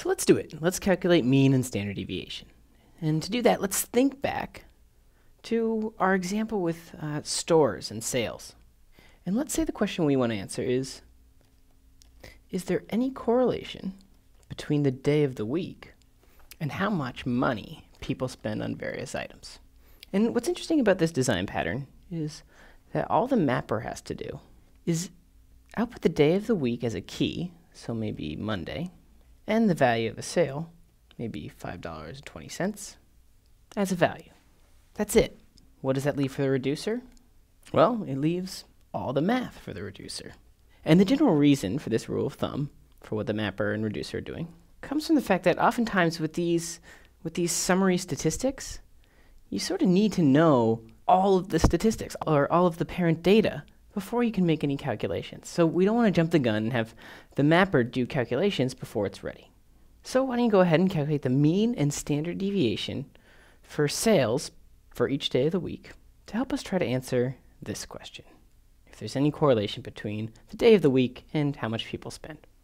So let's do it. Let's calculate mean and standard deviation. And to do that, let's think back to our example with stores and sales. And let's say the question we want to answer is there any correlation between the day of the week and how much money people spend on various items? And what's interesting about this design pattern is that all the mapper has to do is output the day of the week as a key, so maybe Monday, and the value of a sale, maybe $5.20, as a value. That's it. What does that leave for the reducer? Well, it leaves all the math for the reducer. And the general reason for this rule of thumb, for what the mapper and reducer are doing, comes from the fact that oftentimes with these summary statistics, you sort of need to know all of the statistics or all of the parent data before you can make any calculations. So we don't want to jump the gun and have the mapper do calculations before it's ready. So why don't you go ahead and calculate the mean and standard deviation for sales for each day of the week to help us try to answer this question: if there's any correlation between the day of the week and how much people spend.